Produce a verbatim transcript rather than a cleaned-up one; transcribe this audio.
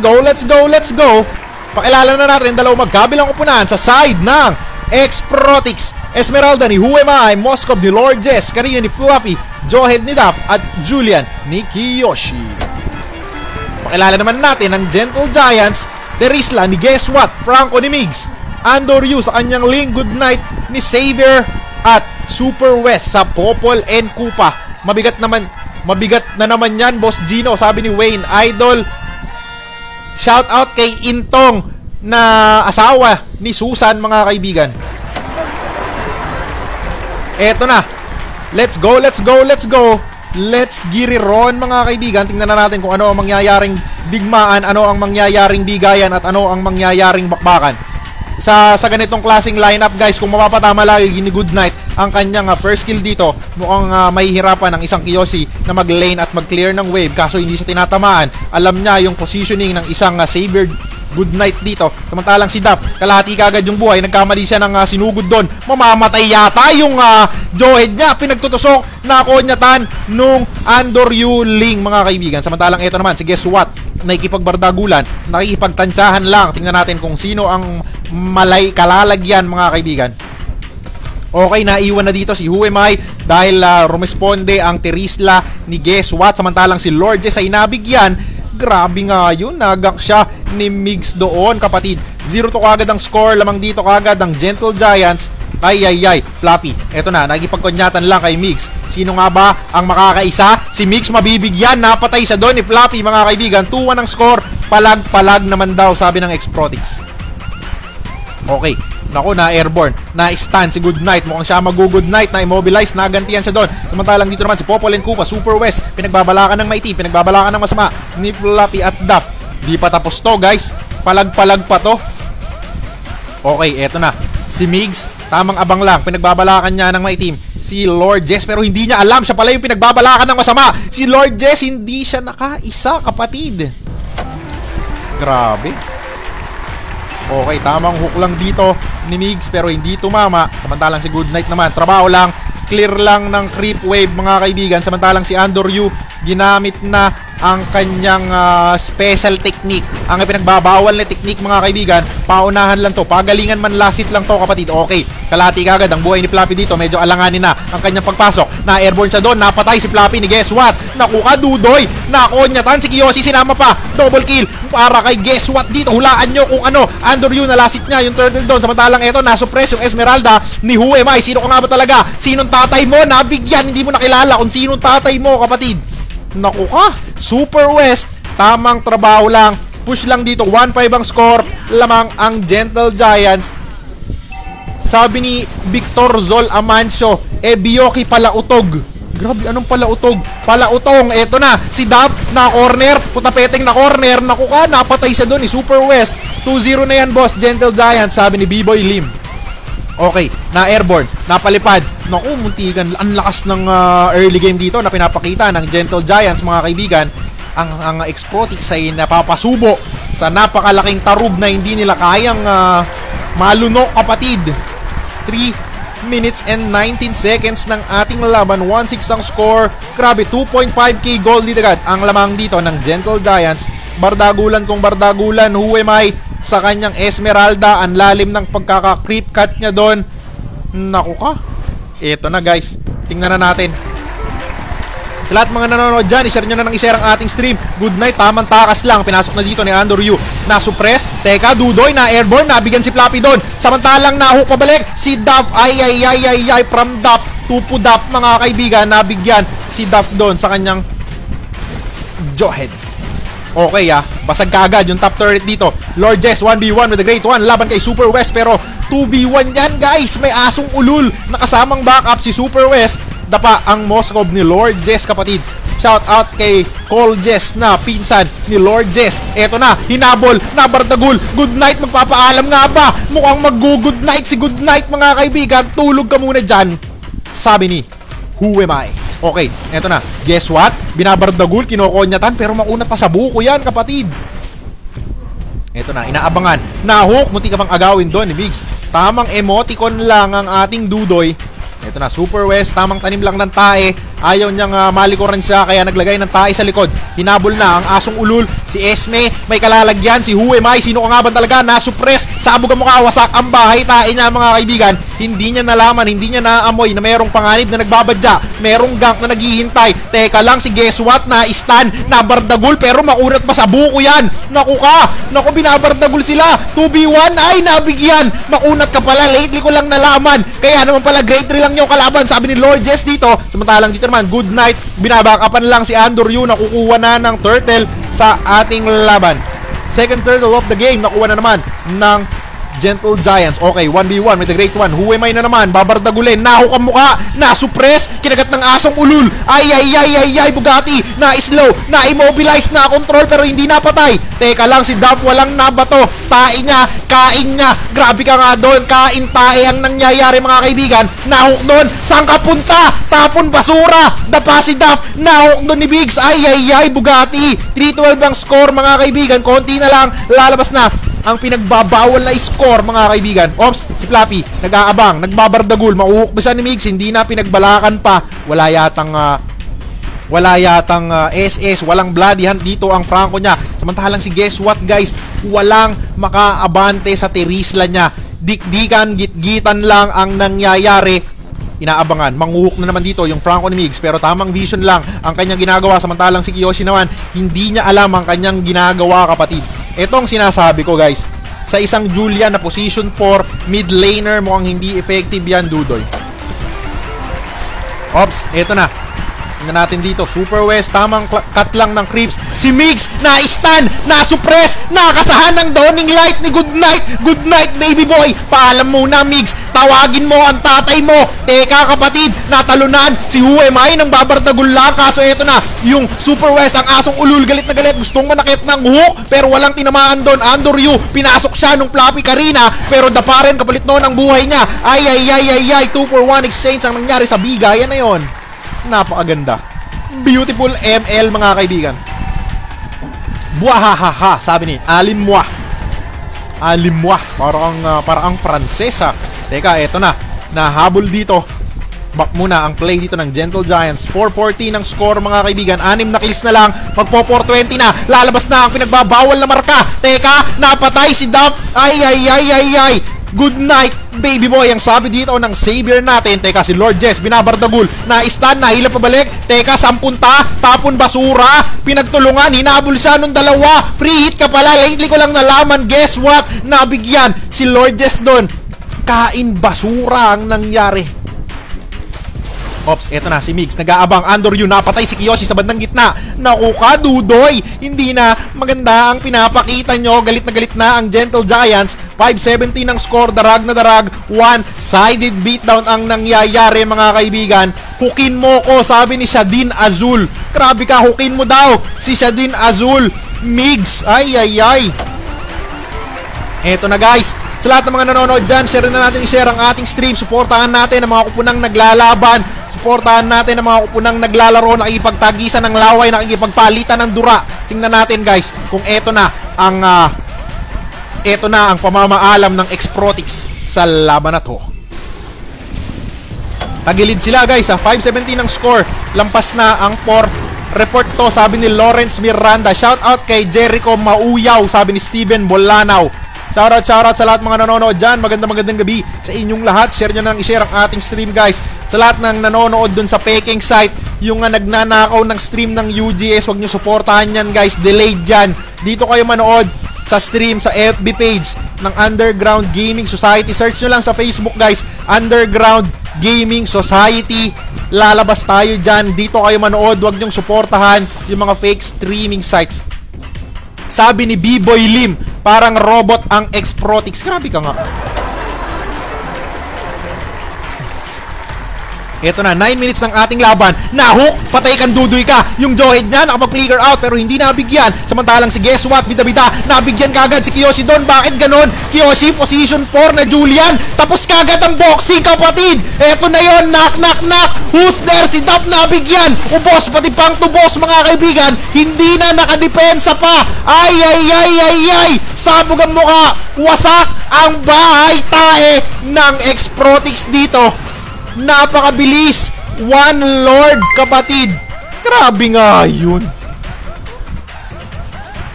Go, let's go, let's go. Pakilala na natin dalawang magkabilang upunan sa side ng X-Protics. Esmeralda ni Who Am I, Moskov ni Lord Jess, Karina ni Fluffy, Johed ni Daph, at Julian ni Kiyoshi. Pakilala naman natin ang Gentle Giants, Terisla ni Guess What, Franco ni Migs, Andor Yu sa kanyang Ling Goodnight ni Xavier, at Super West sa Popol and Kupa. Mabigat naman, mabigat na naman yan, Boss Gino, sabi ni Wayne Idol. Shout out kay Intong na asawa ni Susan, mga kaibigan. Eto na. Let's go, let's go, let's go. Let's giriron, mga kaibigan. Tingnan na natin kung ano ang mangyayaring digmaan, ano ang mangyayaring bigayan, at ano ang mangyayaring bakbakan. Sa, sa ganitong klaseng lineup, guys, kung mapapatama lagi ni Goodnight ang kanyang uh, first kill dito, mukhang uh, mahihirapan ang isang Kiyoshi na mag-lane at mag-clear ng wave, kaso hindi siya tinatamaan. Alam niya yung positioning ng isang uh, Saber Goodnight dito. Samantalang si Daph, kalahati kagad yung buhay, nagkamali siya ng uh, sinugod doon. Mamamatay yata yung uh, Johed niya, pinagtutusok na konyatan nung Andor Yu Ling, mga kaibigan. Samantalang ito naman, si Guess What, nakikipagbardagulan, nakikipagtansyahan lang. Tingnan natin kung sino ang malay kalalagyan, mga kaibigan. Okay, naiwan na dito si Who Am I dahil uh, rumesponde ang Terisla ni Guess What. Samantalang si Lord Jess ay nabigyan. Grabe nga yun, nagak siya ni Migs doon, kapatid. Zero to kagad ang score, lamang dito kagad ang Gentle Giants. Ay ay ay, Fluffy, eto na, nagipagkonyatan lang kay Migs. Sino nga ba ang makakaisa? Si Migs mabibigyan, napatay siya doon ni Fluffy, mga kaibigan. two one ang score, palag-palag naman daw, sabi ng X-Protics. Okay, naku, na airborne, na stun si Goodnight. Mukhang siya mag-Goodnight, na immobilize, nagantihan siya doon. Samantalang dito naman si Popol and Kupa, Super West, pinagbabalakan ng maiti, pinagbabalakan ng masama ni Fluffy at Daph. Di pa tapos to, guys, palag-palag pa to. Okay, eto na, si Migs, tamang abang lang, pinagbabalakan niya ng maitim si Lord Jess, pero hindi niya alam, siya pala yung pinagbabalakan ng masama. Si Lord Jess, hindi siya nakaisa, kapatid. Grabe. Okay, tamang hook lang dito ni Migs, pero hindi tumama. Samantalang si Goodnight naman, trabaho lang, clear lang ng creep wave, mga kaibigan. Samantalang si Andor Yu, ginamit na ang kanyang uh, special technique, ang pinagbabawal na technique, mga kaibigan. Paunahan lang to, pagalingan man lasit lang to, kapatid. Okay, kalahati kagad ang buhay ni Fluffy dito, medyo alanganin na ang kanyang pagpasok. Na airborne siya doon, napatay si Fluffy ni Guess What. Naku ka, Dudoy, nakonyatan si Kiyoshi, sinama pa, double kill para kay Guess What dito. Hulaan nyo kung ano, Andor Yu, nalasit niya yung turtle doon. Samantalang eto, nasuppress yung Esmeralda ni Who Am I. Sino ka nga ba talaga? Sinong tatay mo? Nabigyan, hindi mo nakilala kung sinong tatay mo, kapatid. Naku ka, Super West, tamang trabaho lang, push lang dito, one five ang score, lamang ang Gentle Giants. Sabi ni Victor Zol Amancio, eh Biyoki palautog. Grabe, anong palautog? Palautong, eto na, si Daph na corner, putapeteng na corner, naku ka, napatay siya doon ni Super West. two zero na yan, boss, Gentle Giants, sabi ni B-Boy Lim. Okay, na airborne, napalipad. Naku, muntigan, ang lakas ng uh, early game dito na pinapakita ng Gentle Giants, mga kaibigan. Ang, ang X-Protics ay napapasubo sa napakalaking tarub na hindi nila kayang uh, malunok, kapatid. three minutes and nineteen seconds ng ating laban, one six ang score. Grabe, two point five K gold dito agad ang lamang dito ng Gentle Giants. Bardagulan kung bardagulan, Who Am I sa kanyang Esmeralda, ang lalim ng pagkaka-creep cut niya doon. Naku ka, eto na, guys, tingnan na natin. Sa lahat mga nanonood dyan, ishare nyo na ng ishare ang ating stream. Goodnight, tamang takas lang, pinasok na dito ni Andor Yu, na-suppress, teka, Dudoy, na airborne, nabigyan si Fluffy doon. Samantalang nahook pabalik si Daph, ay ay ay ay ay, from Daph to Daph, mga kaibigan, nabigyan si Daph doon sa kanyang Johed. Okay, ah, basag kaagad yung top turret dito. Lord Jess, one v one with the Great One, laban kay Super West, pero two v one yan, guys. May asong ulul, nakasamang backup si Super West. Dapa ang Moskov ni Lord Jess, kapatid. Shout out kay Cole Jess na pinsan ni Lord Jess. Eto na, hinabol, nabardagul. Goodnight, magpapaalam nga ba? Mukhang mag-goodnight si Goodnight, mga kaibigan. Tulog ka muna dyan, sabi ni Who Am I. Okay, eto na. Guess what? Binabardagul, kinokonyatan, pero maunat pa sa buko yan, kapatid. Eto na, inaabangan. Nahook, munti ka pang agawin doon ni Migs. Tamang emoticon lang ang ating Dudoy. Eto na, Super West, tamang tanim lang ng tae. Ayaw niyang uh, malikuran siya, kaya naglagay ng tae sa likod. Hinabol na ang asong ulul, si Esme, may kalalagyan, si Who Am I, sino ka nga ba talaga, nasuppress, sabog ang mukha, wasak ang bahay, tae niya mga kaibigan. Hindi niya nalaman, hindi niya naamoy na merong panganib na nagbabadya, merong gank na naghihintay. Teka lang, si guess what, na istan, nabardagul, pero makunat pa sa buko yan. Naku ka, naku binabardagul sila, two v one, ay nabigyan, makunat ka pala, lately ko lang nalaman, kaya naman pala grade three lang yung kalaban, sabi ni Lord Jess dito. Samantalang dito naman, good night, binabakapan lang si Andoryu, nakukuha na ng turtle sa ating laban. Second turtle of the game, nakuha na naman ng Gentle Giants. Okay, one v one with the great one. Who am I na naman? Babardagulin. Nahuk ang mukha. Na-suppress. Kinagat ng asong ulul. Ay, ay, ay, ay, ay. Bugatti. Na-slow. Na-immobilize. Na-control pero hindi napatay. Teka lang, si Dap walang nabato. Tae niya. Kain niya. Grabe ka nga doon. Kain tae ang nangyayari mga kaibigan. Nahuk doon. Saan ka punta? Tapon basura. Dapa si Dap. Nahuk doon ni Biggs. Ay, ay, ay. Bugatti. three twelve ang score mga kaibigan. Konti na lang. Lalabas na ang pinagbabawal na score mga kaibigan. Ops, si Flappy, nag-aabang, nagbabardagul, mauukbisan ni Migs, hindi na pinagbalakan pa. Wala yatang, uh, wala yatang uh, S S, walang bloody hunt dito ang Franco niya. Samantalang si guess what guys, walang makaabante sa Terisla niya. Dikdikan, gitgitan lang ang nangyayari. Inaabangan, manguhuk na naman dito yung Franco ni Migs, pero tamang vision lang ang kanyang ginagawa. Samantalang si Kiyoshi naman, hindi niya alam ang kanyang ginagawa kapatid. Etong sinasabi ko guys, sa isang Julian na position four mid laner, mukhang hindi effective yan Dudoy. Ops, eto na. Tingnan natin dito, Super West, tamang cut lang ng creeps. Si Migs, na-stun, na-suppress, nakasahan ng dawning light ni Good Night. Good night, baby boy. Paalam muna, Migs. Tawagin mo ang tatay mo. Teka, kapatid, natalunan si Who Am I nang babardagul lang. Kaso eto na, yung Super West, ang asong ulul, galit na galit. Gustong manakit ng hook, pero walang tinamaan doon. Andoryu, pinasok siya nung Flappy Karina, pero dapa rin kapalit noon ang buhay niya. Ay, ay, ay, ay, ay, two for one exchange ang nangyari sa bigayan na yon. Napakaganda. Beautiful M L mga kaibigan. Buahahaha, sabi ni Alimwa. Alimwa, parang uh, parang Pransesa. Teka, eto na. Nahabol dito. Back muna ang play dito ng Gentle Giants. four forty ng score mga kaibigan. Anim na kills na lang. Magpo four twenty na. Lalabas na ang pinagbabawal na marka. Teka, napatay si Dap. Ay, ay, ay, ay, ay. Good night, baby boy. Ang sabi dito ng savior natin. Teka, si Lord Jess, binabardagul. Na-stun, nahila pabalik. Teka, sampunta, tapon basura. Pinagtulungan, hinabol siya nung dalawa. Free hit ka pala. Lately ko lang nalaman. Guess what? Nabigyan si Lord Jess doon. Kain basura ang nangyari. Ops, eto na si Migs, nag-aabang. Andoryu, napatay si Kiyoshi sa bandang gitna. Naku ka, Dudoy, hindi na maganda ang pinapakita nyo. Galit na galit na ang Gentle Giants. five seventeen ang score, darag na darag. One-sided beatdown ang nangyayari mga kaibigan. Hukin mo ko, sabi ni Shadin Azul. Grabe ka, hukin mo daw si Shadin Azul. Migs, ay ay ay. Eto na guys, sa lahat ng mga nanonood dyan, share na natin i-share ang ating stream. Suportahan natin ang mga kupunang naglalaban. Suportahan natin ang mga kupunang naglalaro, nakikipagtagisan ng laway, nakikipagpalitan ng dura. Tingnan natin guys kung eto na ang uh, eto na ang pamamaalam ng Exprotics sa laban na to. Tagilid sila guys, ha? five seventeen ang score. Lampas na ang four. Report to, sabi ni Lawrence Miranda. Shout out kay Jericho Mauyaw, sabi ni Steven Bolanaw. Shoutout, shoutout sa lahat mga nanonood dyan. Magandang magandang gabi sa inyong lahat. Share nyo na lang, i-share ang ating stream guys. Sa lahat ng nanonood dun sa Peking site, yung uh, nagnanakaw ng stream ng U G S, huwag nyo supportahan yan guys. Delayed yan. Dito kayo manood sa stream sa F B page ng Underground Gaming Society. Search nyo lang sa Facebook guys, Underground Gaming Society. Lalabas tayo dyan. Dito kayo manood. Huwag nyong supportahan yung mga fake streaming sites. Sabi ni B-Boy Lim, parang robot ang Exprotics. Grabe ka nga. Ito na, nine minutes ng ating laban. Nahook, patay kang Dudoy ka. Yung Johead niya, nakapag-figure out pero hindi nabigyan. Samantalang si guess what, bida-bida, nabigyan kagad si Kiyoshi doon. Bakit ganon? Kiyoshi, position four na Julian. Tapos kagad ang boxing, kapatid. Ito na yon, knock, knock, knock. Who's there? Si Dap nabigyan. Ubos, pati pang tubos mga kaibigan. Hindi na nakadepensa pa. Ay, ay, ay, ay, ay. Sabog ang mukha. Wasak ang bahay tae ng Exprotics dito. Napakabilis. One Lord, kapatid. Grabe nga yun.